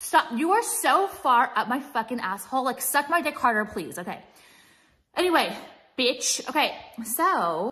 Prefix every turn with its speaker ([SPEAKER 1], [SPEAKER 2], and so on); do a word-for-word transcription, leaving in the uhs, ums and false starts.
[SPEAKER 1] Stop. You are so far up my fucking asshole. Like, suck my dick harder, please. Okay. Anyway, bitch. Okay, so